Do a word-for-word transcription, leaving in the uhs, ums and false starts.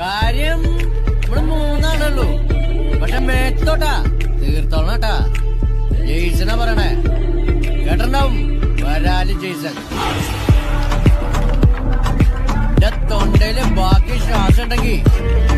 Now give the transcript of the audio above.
കാര്യം നമ്മള് മൂന്നാണുള്ളൂ. പക്ഷെ മേത്തോട്ടാ തീർത്തോളണം കേട്ടാ. ജെയ്സനാ പറയണേ, കേട്ടിട്ടുണ്ടാവും വരാല് ജെയ്സൺ. എന്റെ തൊണ്ടയില് ബാക്കി ശ്വാസം ഉണ്ടെങ്കി